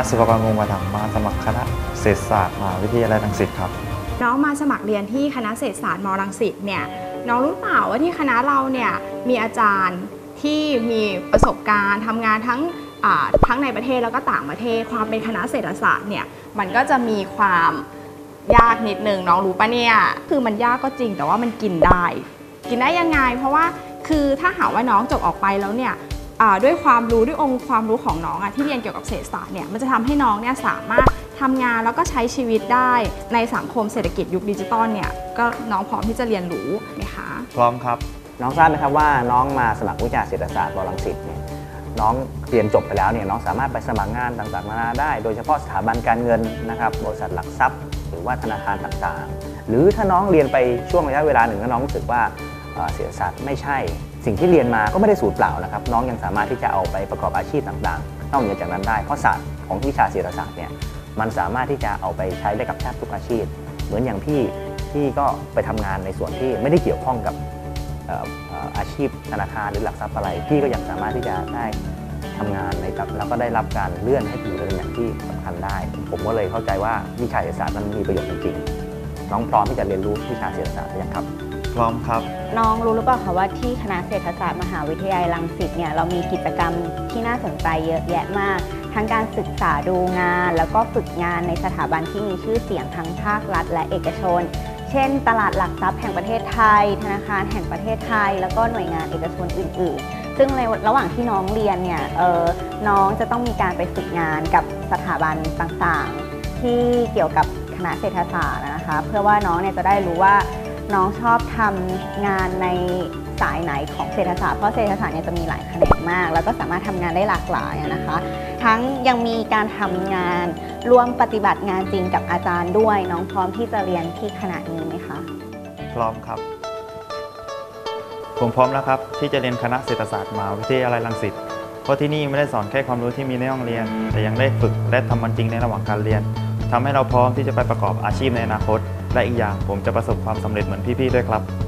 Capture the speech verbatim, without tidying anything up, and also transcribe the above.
สุภกรวงศ์ประถัมมาสมัครคณะเศรษฐศาสตร์มหาวิทยาลัยรังสิตครับน้องมาสมัครเรียนที่คณะเศรษฐศาสตร์มรังสิตเนี่ยน้องรู้เปล่าว่าที่คณะเราเนี่ยมีอาจารย์ที่มีประสบการณ์ทำงานทั้งทั้งในประเทศแล้วก็ต่างประเทศความเป็นคณะเศรษฐศาสตร์เนี่ยมันก็จะมีความยากนิดนึงน้องรู้ปะเนี่ยคือมันยากก็จริงแต่ว่ามันกินได้กินได้ยังไงเพราะว่าคือถ้าหากว่าน้องจบออกไปแล้วเนี่ยด้วยความรู้ด้วยองค์ความรู้ของน้องที่เรียนเกี่ยวกับเศรษฐศาสตร์เนี่ยมันจะทำให้น้องเนี่ยสามารถทำงานแล้วก็ใช้ชีวิตได้ในสังคมเศรษฐกิจยุคดิจิตอลเนี่ยก็น้องพร้อมที่จะเรียนรู้ไหมคะพร้อมครับน้องทราบไหมครับว่าน้องมาสมัครวิชาเศรษฐศาสตร์มรังสิตเนี่ยน้องเรียนจบไปแล้วเนี่ยน้องสามารถไปสมัครงานต่างๆนานาได้โดยเฉพาะสถาบันการเงินนะครับบริษัทหลักทรัพย์หรือว่าธนาคารต่างๆหรือถ้าน้องเรียนไปช่วงระยะเวลาหนึ่งแล้วน้องรู้สึกว่าเศรษฐศาสตร์ไม่ใช่สิ่งที่เรียนมาก็ไม่ได้สูญเปล่านะครับน้องยังสามารถที่จะเอาไปประกอบอาชีพต่างๆนอกเหนือจากนั้นได้เพราะศาสตร์ของวิชาเศรษฐศาสตร์เนี่ยมันสามารถที่จะเอาไปใช้ได้กับแทบทุกอาชีพเหมือนอย่างพี่พี่ก็ไปทำงานในส่วนที่ไม่ได้เกี่ยวข้องกับอาชีพธนาคารหรือหลักทรัพย์อะไรพี่ก็ยังสามารถที่จะได้ทำงานในแล้วก็ได้รับการเลื่อนให้อยู่ในตำแหน่งที่สำคัญได้ผมก็เลยเข้าใจว่าวิชาเศรษฐศาสตร์นั้นมีประโยชน์จริงๆน้องพร้อมที่จะเรียนรู้วิชาเศรษฐศาสตร์หรือยังครับพร้อมครับน้องรู้หรือเปล่าคะว่าที่คณะเศรษฐศาสตร์มหาวิทยาลัยรังสิตเนี่ยเรามีกิจกรรมที่น่าสนใจเยอะแยะมากทั้งการศึกษาดูงานแล้วก็ฝึกงานในสถาบันที่มีชื่อเสียงทั้งภาครัฐและเอกชนเช่นตลาดหลักทรัพย์แห่งประเทศไทยธนาคารแห่งประเทศไทยแล้วก็หน่วยงานเอกชนอื่นๆซึ่งในระหว่างที่น้องเรียนเนี่ยน้องจะต้องมีการไปฝึกงานกับสถาบันต่างๆที่เกี่ยวกับคณะเศรษฐศาสตร์นะคะเพื่อว่าน้องเนี่ยจะได้รู้ว่าน้องชอบทำงานในสายไหนของเศรษฐศาสตร์เพราะเศรษฐศาสตร์เนี่ยจะมีหลายแขนงมากแล้วก็สามารถทำงานได้หลากหลายนะคะทั้งยังมีการทำงานร่วมปฏิบัติงานจริงกับอาจารย์ด้วยน้องพร้อมที่จะเรียนที่คณะนี้ไหมคะพร้อมครับผมพร้อมแล้วครับที่จะเรียนคณะเศรษฐศาสตร์มหาวิทยาลัยรังสิตเพราะที่นี่ไม่ได้สอนแค่ความรู้ที่มีในห้องเรียนแต่ยังได้ฝึกและทำมันจริงในระหว่างการเรียนทำให้เราพร้อมที่จะไปประกอบอาชีพในอนาคตและอีกอย่างผมจะประสบความสำเร็จเหมือนพี่ๆด้วยครับ